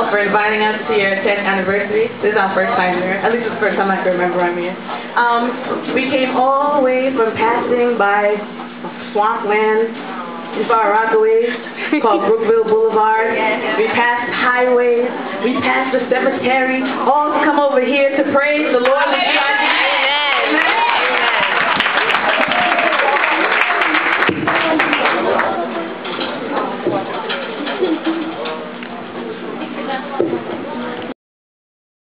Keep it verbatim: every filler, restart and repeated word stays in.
for inviting us to your tenth anniversary. This is our first time here. At least it's the first time I can remember I'm here. Um, we came all the way from passing by swampland in Far Rockaway called Brookville Boulevard. We passed highways. We passed the cemetery. All to come over here to praise the Lord. Amen.